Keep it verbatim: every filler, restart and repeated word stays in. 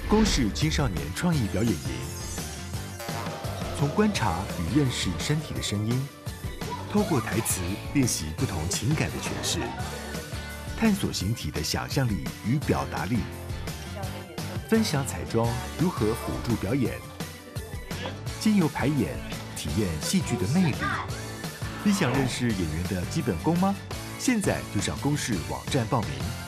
公视青少年创意表演营，从观察与认识身体的声音，透过台词练习不同情感的诠释，探索形体的想象力与表达力，分享彩妆如何辅助表演，经由排演体验戏剧的魅力。你想认识演员的基本功吗？现在就上公视网站报名。